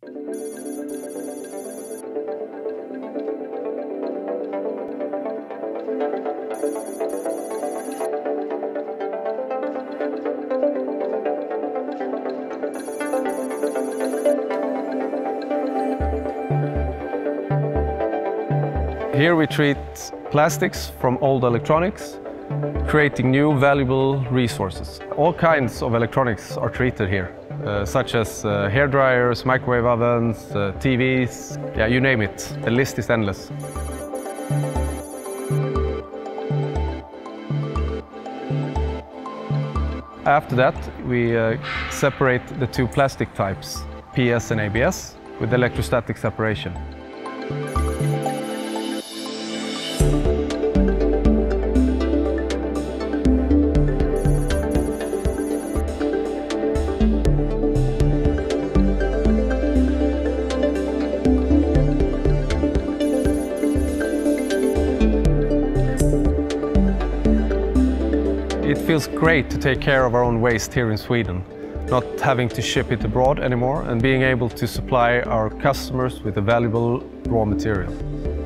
Here we treat plastics from old electronics, creating new valuable resources. All kinds of electronics are treated here, such as hair dryers, microwave ovens, TVs, yeah, you name it. The list is endless. After that, we separate the two plastic types, PS and ABS, with electrostatic separation. It feels great to take care of our own waste here in Sweden, not having to ship it abroad anymore and being able to supply our customers with a valuable raw material.